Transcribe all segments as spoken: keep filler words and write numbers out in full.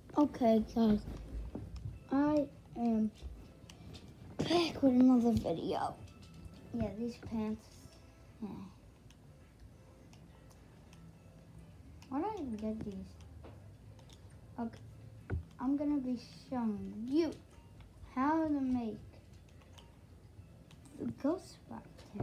Okay, guys, I am back with another video. Yeah, these pants. Yeah. Why did I even get these? Okay, I'm gonna be showing you how to make the ghost factor.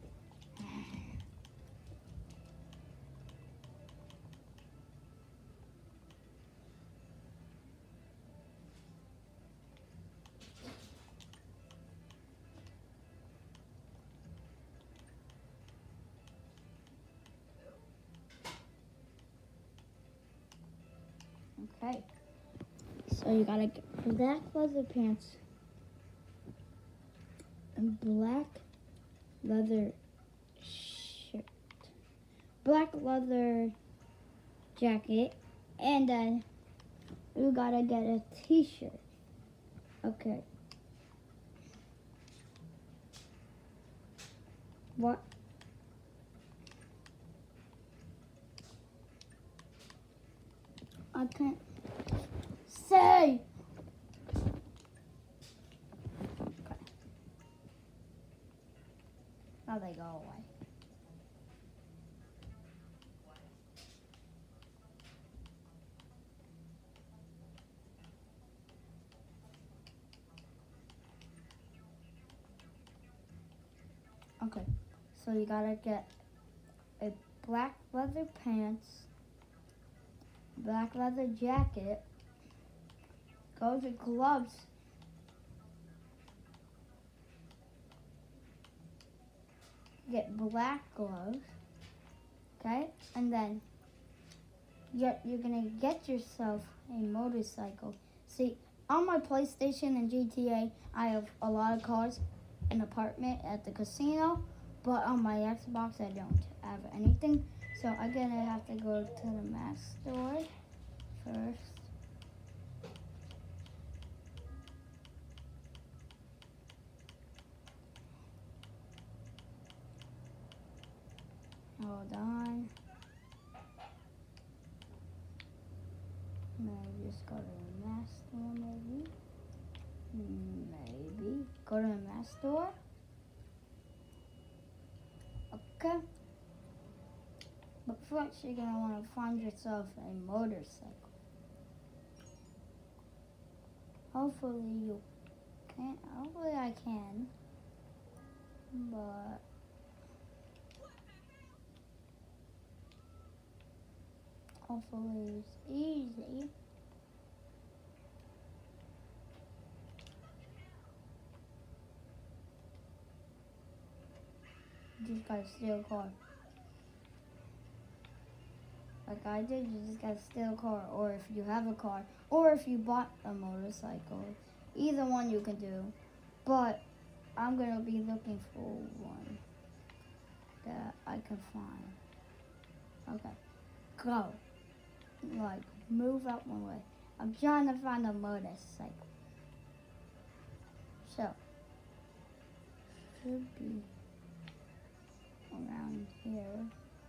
Okay, so you gotta get black leather pants and black leather shirt, black leather jacket, and then you gotta get a t-shirt. Okay. What? I can't say. Okay. Now they go away. Okay, so you gotta get a black leather pants, black leather jacket, go to gloves, get black gloves, okay, and then you're, you're gonna get yourself a motorcycle. See, on my PlayStation and G T A, I have a lot of cars, an apartment at the casino, but on my Xbox I don't have anything, so I'm gonna have to go to the Mac store first. Hold on. Maybe just go to the Mac store, maybe. Maybe. Go to the Mac store. Okay. But first you're gonna wanna find yourself a motorcycle. Hopefully you can. Hopefully I can. But hopefully it's easy. You just gotta steal a car. Like I did, you just gotta steal a car. Or if you have a car. Or if you bought a motorcycle. Either one you can do. But I'm gonna be looking for one that I can find. Okay. Go. Like, move out my way. I'm trying to find a motorcycle. So, should be around here.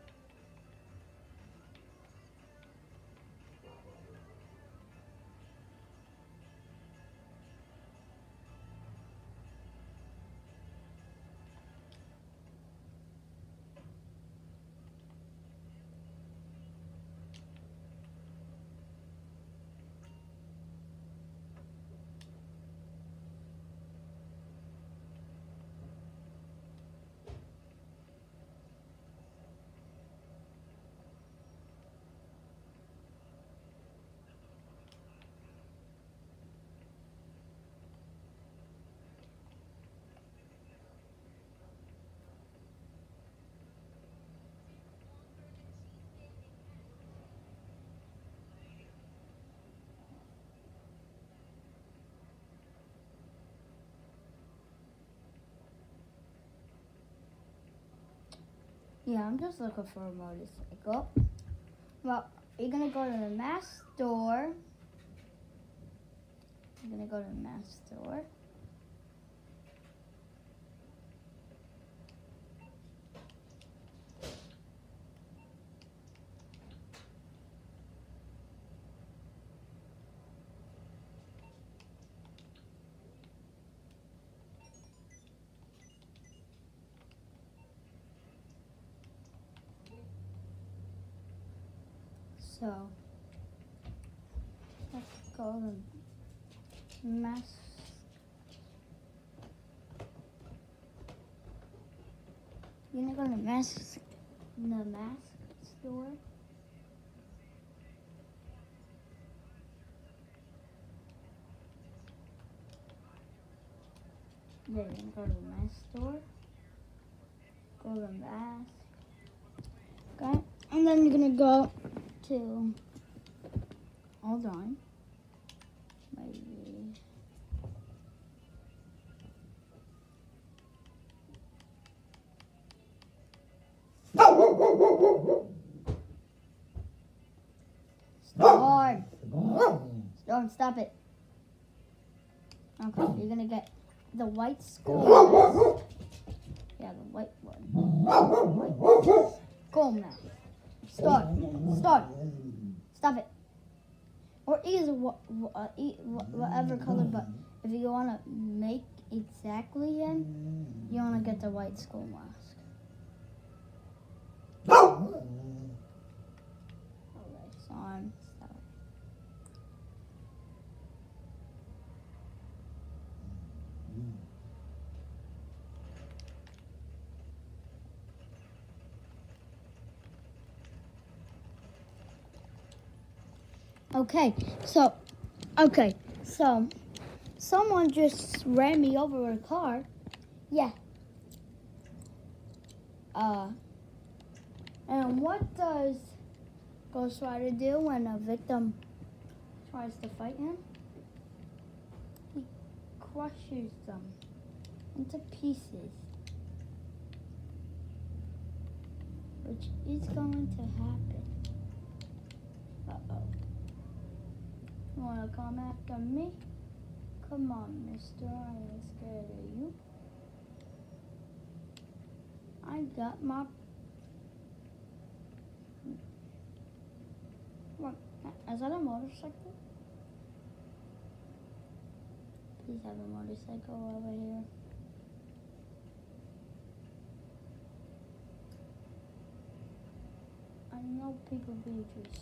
Yeah, I'm just looking for a motorcycle. Well, you're gonna go to the Mac store. You're gonna go to the Mac store. So let's go to mask. You're gonna go to mask the mask store. Yeah, you're gonna go to the mask store. Go to mask. Okay, and then you're gonna go to. Hold on. Maybe. Start. Don't stop it. Okay, you're gonna get the white school mask. Yeah, the white one. White school mask. Start. Start. Stop it. Or either uh, whatever color, but if you want to make exactly him, you want to get the white school mask. Alright, so I'm sorry. Okay, so, okay, so, someone just ran me over with a car. Yeah. Uh, and what does Ghost Rider do when a victim tries to fight him? He crushes them into pieces, which is going to happen. Uh-oh. You want to come after me? Come on, mister. I ain't scared of you. I got my... What? Is that a motorcycle? Please have a motorcycle over here. I know people Beatrice.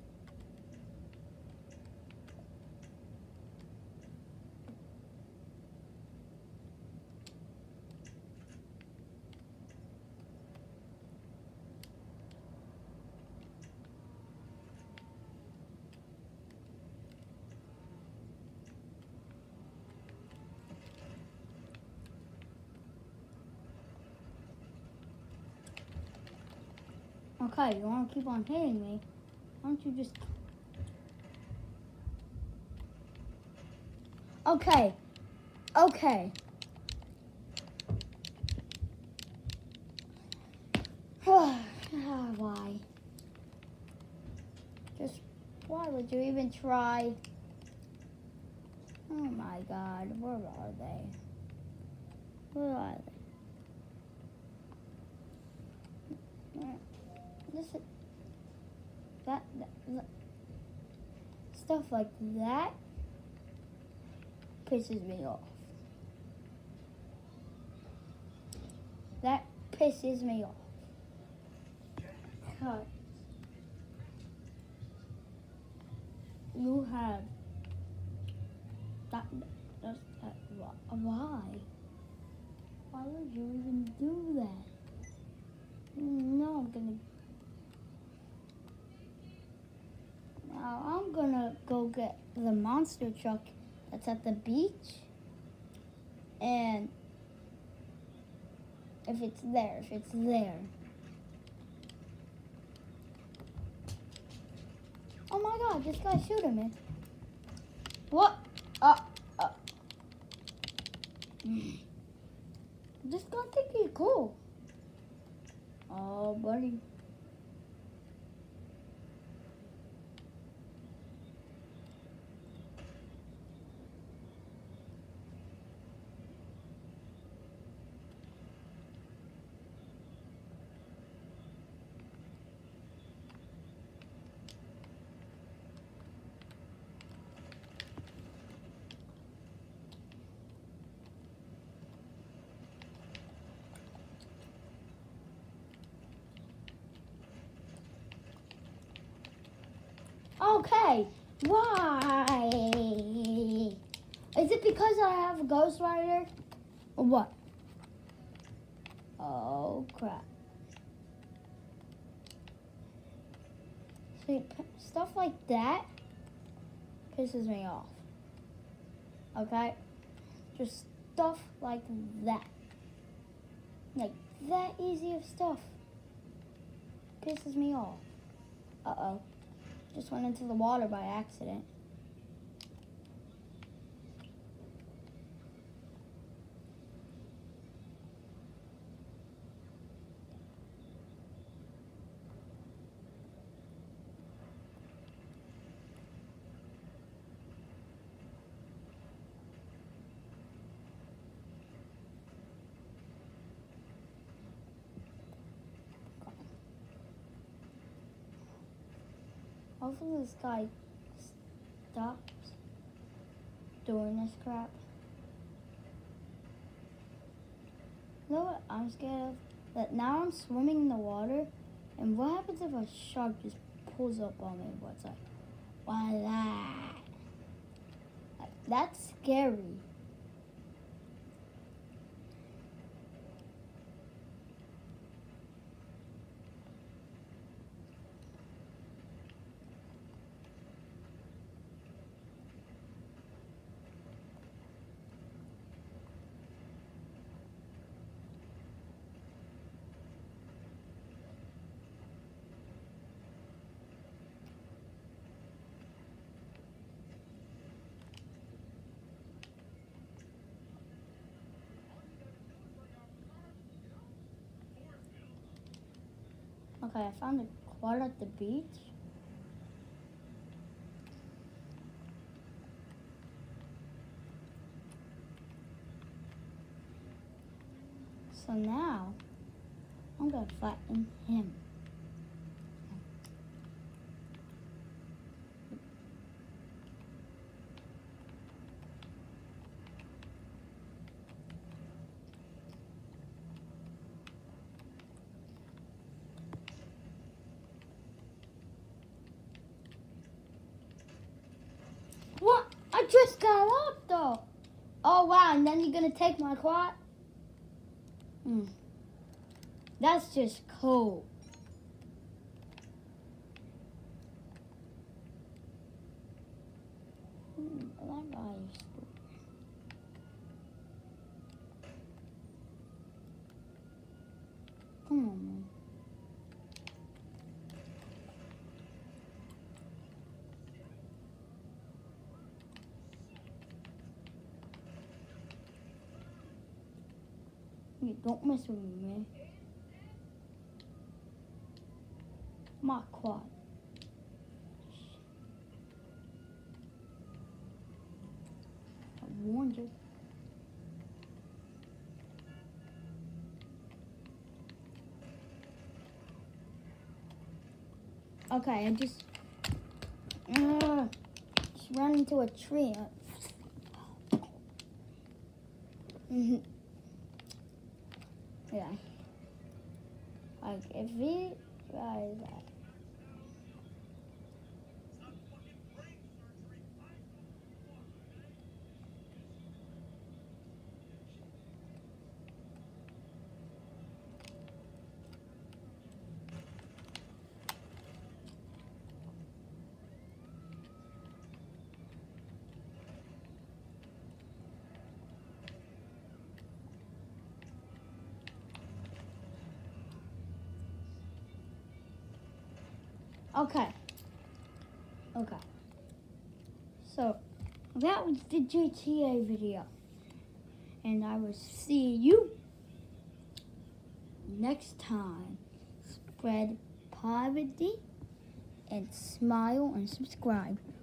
Okay, you want to keep on hitting me? Why don't you just... Okay. Okay. Why? Just, why would you even try? Oh my God, where are they? Where are they? This is, that, that, that stuff like that pisses me off. That pisses me off. Because you have that, that, that, why? Why would you even do that? No, I'm gonna. Now I'm gonna go get the monster truck that's at the beach, and if it's there, if it's there. Oh my God, this guy's shooting me. What? Uh, uh. This guy think he's cool. Oh, buddy. okay. Why? Is it because I have a Ghost Rider? Or what? Oh, crap. See, stuff like that pisses me off. Okay? Just stuff like that. Like that easy of stuff pisses me off. Uh-oh. Just went into the water by accident. Hopefully this guy stops doing this crap. You know what I'm scared of? That now I'm swimming in the water, and what happens if a shark just pulls up on me? What's like, voila. That's scary. Okay, I found a quad at the beach. So now, I'm gonna flatten him. What? I just got up though. Oh wow, and then you're gonna take my quad? Hmm. That's just cool. Hmm, that guy is stupid. Come on, man. You don't mess with me, man. My quad. I warned you. Okay, I just, uh, just ran into a tree. Mm-hmm. Yeah. Like, if he tries that. Okay. Okay. So, that was the G T A video. And I will see you next time. Spread poverty and smile and subscribe.